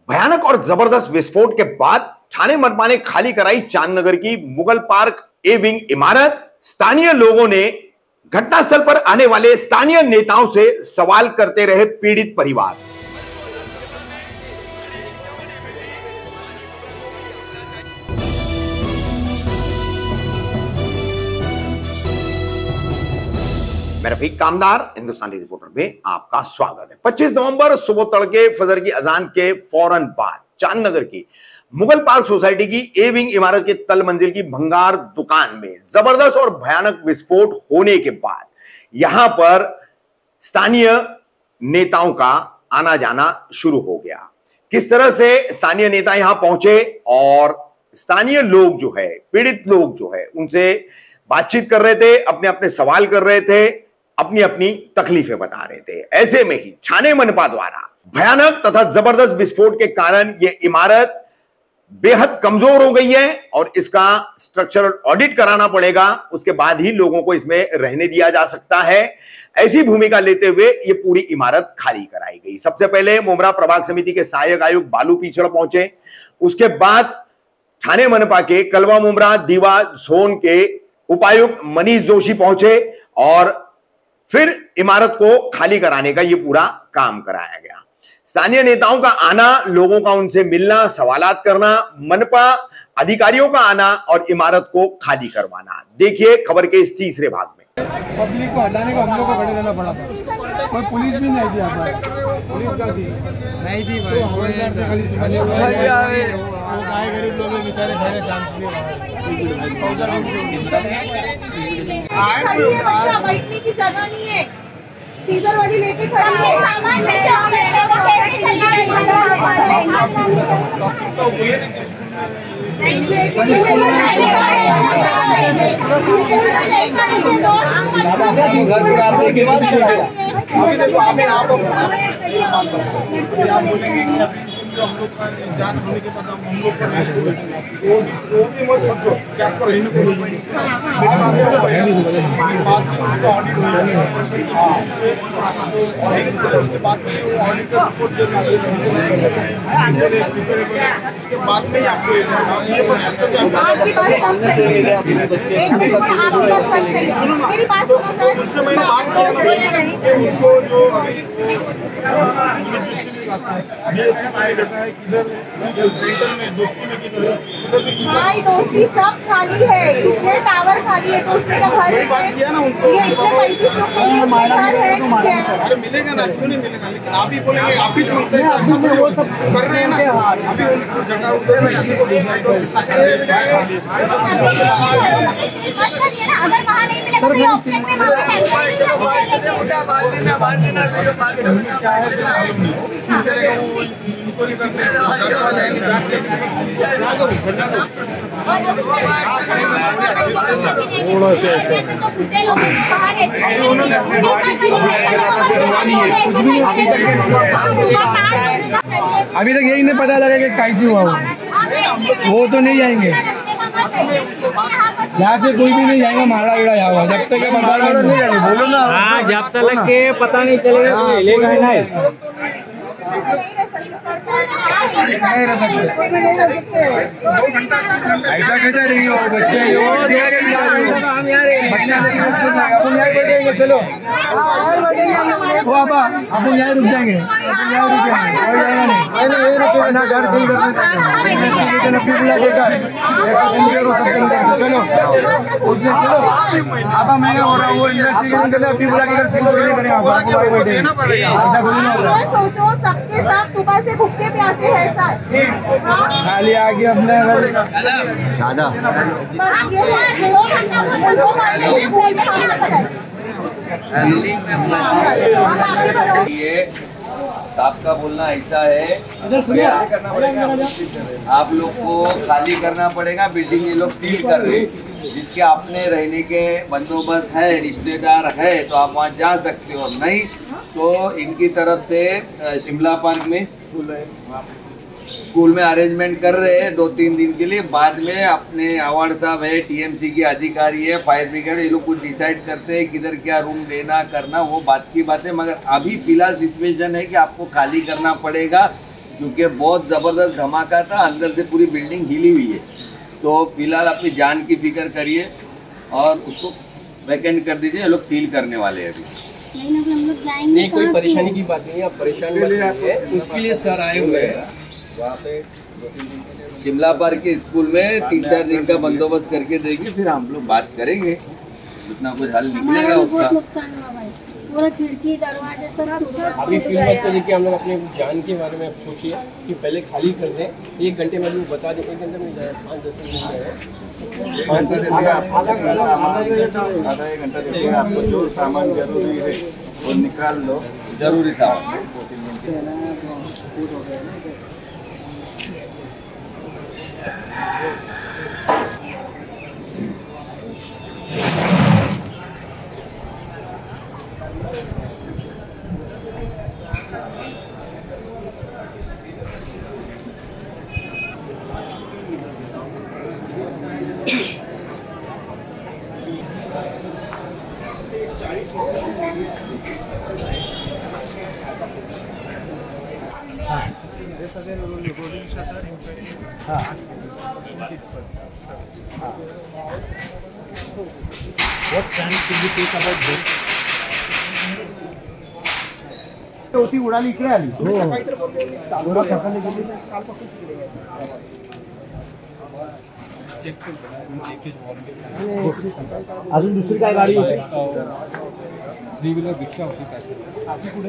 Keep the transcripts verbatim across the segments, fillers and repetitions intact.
भयानक और जबरदस्त विस्फोट के बाद ठाणे मनपा ने खाली कराई चांदनगर की मुगल पार्क ए विंग इमारत। स्थानीय लोगों ने घटनास्थल पर आने वाले स्थानीय नेताओं से सवाल करते रहे पीड़ित परिवार। मैं रफीक कामदार हिंदुस्तानी रिपोर्टर में आपका स्वागत है। पच्चीस नवंबर सुबह तड़के फजर की अजान के फौरन बाद चांदनगर की मुगल पार्क सोसाइटी की ए विंग इमारत के तल मंजिल की भंगार दुकान में जबरदस्त और भयानक विस्फोट होने के बाद यहां पर स्थानीय नेताओं का आना जाना शुरू हो गया। किस तरह से स्थानीय नेता यहां पहुंचे और स्थानीय लोग जो है, पीड़ित लोग जो है, उनसे बातचीत कर रहे थे, अपने अपने सवाल कर रहे थे, अपनी अपनी तकलीफें बता रहे थे। ऐसे में ही ठाणे मनपा द्वारा भयानक तथा जबरदस्त विस्फोट के कारण यह इमारत बेहद कमजोर हो गई है और इसका स्ट्रक्चरल ऑडिट कराना पड़ेगा। उसके बाद ही लोगों को इसमें रहने दिया जा सकता है। ऐसी भूमिका लेते हुए यह पूरी इमारत खाली कराई गई। सबसे पहले मुमरा प्रभाग समिति के सहायक आयुक्त बालू पीछड़ पहुंचे। उसके बाद ठाणे मनपा के कलवा मुमरा दीवा जोन के उपायुक्त मनीष जोशी पहुंचे और फिर इमारत को खाली कराने का यह पूरा काम कराया गया। स्थानीय नेताओं का आना, लोगों का उनसे मिलना, सवालात करना, मनपा अधिकारियों का आना और इमारत को खाली करवाना। देखिए खबर के इस तीसरे भाग में। पब्लिक को हटाने को हम लोग को खड़े रहना पड़ा था। कोई पुलिस भी नहीं दिया था। पुलिस का थी नहीं थी भाई। तो हवलदार थे खाली सिखाने वाले। वो गाय गरीब लोग बेचारे भरे शांति बच्चा बैठने की जगह नहीं है। सीजर वाली लेके खड़ी है। सामान लेके आओ। अभी देखो आप आप आप बोलेंगे कि अभी हम लोग का जांच होने के बाद हम लोग पर वो वो भी मत सोचो कि आपको रहने को मेरे बात से उसका ऑडिट होगा और उसके बाद में ऑडिट का रिपोर्ट देना उसके बाद में आपको ये मत सोचो कि आपकी बात सब सही है। एक मिनट आपकी बात सब सही है। मेरी बात सुनो सर। उससे मैंने बात किया उनको जो अभी ये रहता है किधर में दोस्ती में किधर भाई दोस्ती सब खाली है। इतने टावर खाली है। दोस्ती का घर किया ना उनको ये इतने पैंतीस लोग के लिए घर है। अरे मिलेगा ना, क्यों नहीं मिलेगा, लेकिन आप ही बोलेंगे आप ही सुनते हैं वो सब कर रहे हैं ना। अभी उनको जगह उधर में किसी को भेजना तो अगर वहाँ नहीं मिलेगा तो ये ऑप्शन में अभी तक यही नहीं पता लगा कि कैसे हुआ वो तो नहीं जाएंगे यहाँ से, कोई भी नहीं जाएगा। मारा गिरा यहाँ जब तक नहीं जाएंगे। बोलो ना। हाँ, जब तक के पता नहीं चलेगा तो लेगा ही नहीं। ऐसा कैसे रही हो बच्चे चलो बाबा अपन यहाँ रुक जाएंगे। घर चलो अब मैं हो रहा वो इन्वेस्टिगेशन के लिए अपनी बुला के सोचो सबके साथ सुबह से भूखे प्यासे है सर। खाली आगे अपने सादा ये आपका बोलना ऐसा है, करना पड़ेगा। आप लोग को खाली करना पड़ेगा। बिल्डिंग ये लोग सील कर रहे हैं, जिसके अपने रहने के बंदोबस्त है, रिश्तेदार है तो आप वहाँ जा सकते हो। नहीं तो इनकी तरफ से शिमला पार्क में स्कूल है, स्कूल में अरेंजमेंट कर रहे हैं दो तीन दिन के लिए। बाद में अपने अवार्ड साहब है, टीएमसी के अधिकारी है, फायर ब्रिगेड, ये लोग कुछ डिसाइड करते हैं किधर क्या रूम देना करना, वो बात की बात है। मगर अभी फिलहाल सिचुएशन है कि आपको खाली करना पड़ेगा। क्योंकि बहुत जबरदस्त धमाका था, अंदर से पूरी बिल्डिंग हिली हुई है। तो फिलहाल अपनी जान की फिक्र करिए और उसको वैकेंट कर दीजिए, ये लोग सील करने वाले हैं अभी। लेकिन अभी हम लोग जाएंगे नहीं, कोई कहाँ पे? परेशानी की बात नहीं है, आप परेशान मत होइए, उसके लिए सर आए हुए हैं। वहाँ पे शिमला पार्क के स्कूल में तीन चार दिन का बंदोबस्त करके देंगे, फिर हम लोग बात करेंगे, इतना कुछ हल हमारा निकलेगा भी बहुत उसका। नुकसान हुआ भाई, पूरा खिड़की दरवाजे सब टूट अभी फिर मत करिए कि हम लोग अपने जान के बारे में सोचिए कि पहले खाली कर दें। एक घंटे में भी वो बता दें, एक घंटे में जाए, पाँच दस मिनट में जाए। आधा एक घंटा देखिए, आपको जो सामान जरूरी है वो निकाल लो। जरूरी सामान होती उडाली इकडे आली. अजून दुसरी काय गाडी होती? थ्री व्हीलर रिक्षा होती आपकी पुढे.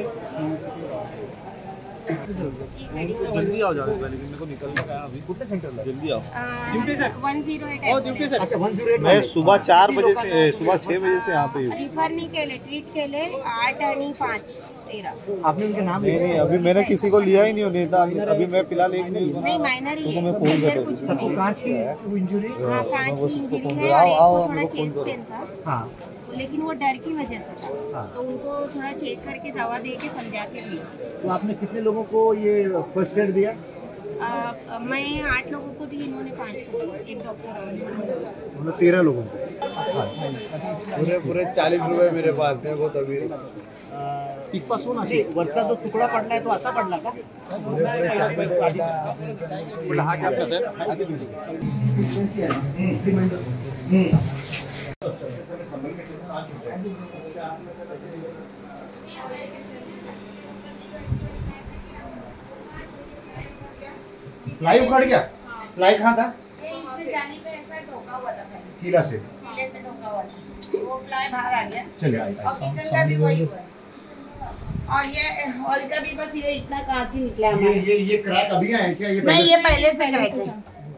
जल्दी आओ जाओ पहले, मेरे को निकलना है अभी. कुठे सेंटरला? जल्दी आओ. Duty sir one zero eight O duty sir. अच्छा वन जीरो एट. मैं सुबह चार बजे से सुबह छह बजे से यहाँ पे हूँ. रिफर नहीं केले, ट्रीट केले आठ आणि पाच तेरा. आपने उनके नाम? नहीं नहीं, अभी मैंने किसी को लिया ही नहीं होने था. अभी मैं फिलहाल एक नहीं हूँ. नहीं माइनर ही तो मैं है, फोन मेजर कर कुछ दूँ. नहीं. कांच की इंजरी? हाँ कांच की इंजरी है आओ आओ और मेरे एक को को फोन थोड़ा करो. चेस्ट पेन था, हाँ लेकिन वो डर की वजह से था. तो उनको थोड़ा चेक करके दवा दे के समझा के दी. तो आपने कितने लोगों को ये फर्स्ट एड दिया? आ, मैं आठ लोगों को दी, इन्होंने पाँच को दी. एक डॉक्टर और मतलब तेरह लोगों को. पूरे पूरे चालीस रुपये मेरे पास थे वो तभी. तिथपासून असे वरचा जो तुकडा पडलाय तो आता पडला का? प्लाई उखड़ गया? प्लाई कहाँ था? जाली पे ऐसा ठोका हुआ था पहले, कीला से. कीले से ठोका हुआ था, वो प्लाई बाहर आ गया. चलिए और किचन का भी वही हुआ है. और ये हॉल का भी बस ये इतना कांच ही निकला ये हमारा. ये ये क्रैक अभी आया है क्या? ये नहीं, ये पहले से क्रैक है.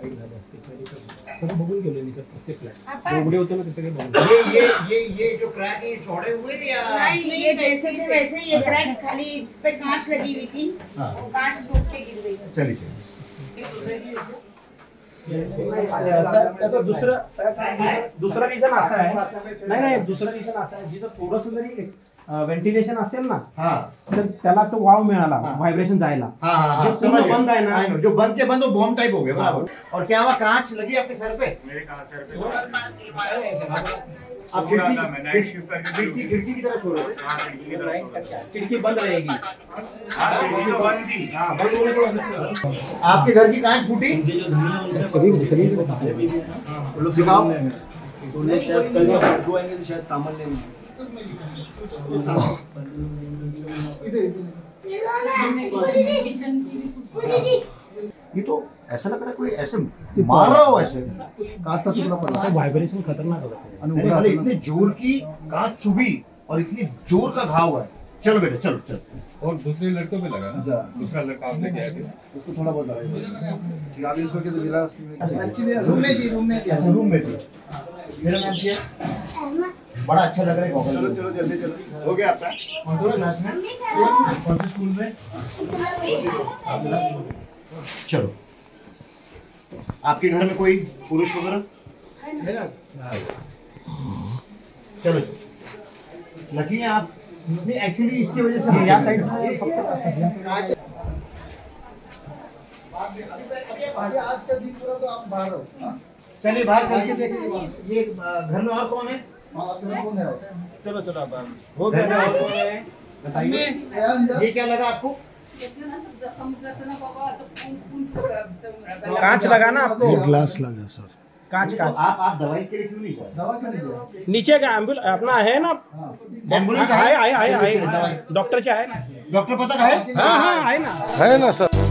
ये ये ये ये जो क्रैक है ये चौड़े हुए या? नहीं, ये जैसे थे वैसे ये क्रैक, खाली इस पे कांच लगी हुई थी, हाँ. वो कांच टूट के गिर गई. चलिए चलिए. दुसरं दुसरा रिझन असा आहे, नाही नाही दुसरा रिझन असा आहे, जिथं थोडंसं जरी व्हेंटिलेशन असेल ना हाँ तर त्याला तो वाव मिळाला, हाँ. व्हायब्रेशन जायला. हाँ हाँ हाँ, जो समझ पूर्ण गया. बंद है ना, I know, जो बंद के बंद वो बॉम्ब टाइप हो गए बराबर. और क्या हुआ, कांच लगी आपके सर पे? आप खिड़की खिड़की खिड़की की तरफ सो रहे थे? खिड़की बंद रहेगी. आपके घर की कांच फूटी? लोग सिखाओ. शायद कल जो आएंगे तो शायद सामान लेंगे. ये तो ऐसा लग रहा है कोई ऐसे मार रहा हो, ऐसे कांच सा टुकड़ा पड़ा. व्हायब्रेशन खतरनाक होता है. अरे वाले इतने जोर की कांच चुभी और इतनी जोर का घाव है. चलो बेटा चलो चलो. और दूसरे लड़कों पे लगा ना, दूसरा लड़का आपने क्या किया? उसको थोड़ा बहुत लगा. अभी उसको तो जिला रूम में थी रूम में थी अच्छा रूम में थी. मेरा नाम क्या है? बड़ा अच्छा लग रहा है. चलो चलो जल्दी जल्दी. हो गया आपका? कौन सा क्लास में? कौन से स्कूल में? चलो. आपके घर में कोई पुरुष वगैरह? चलो लकी हैं आप. नहीं एक्चुअली इसकी वजह से या साइड से आज का दिन पूरा तो आप बाहर हो. चलिए बाहर चल के देखिए. ये घर में और कौन है? कौन है? चलो चलो आप हो. घर में और कौन है बताइए. ये क्या लगा आपको? कांच लगाना आपको, ग्लास लगा सर। कांच कांच। आप आप दवाई के लिए क्यों नहीं जाए? दवा के लिए नीचे का एम्बुलेंस अपना है ना, एम्बुलेंस आए आए आए आए डॉक्टर चाहे ना, डॉक्टर पता का है? हाँ हाँ आए ना। है ना सर।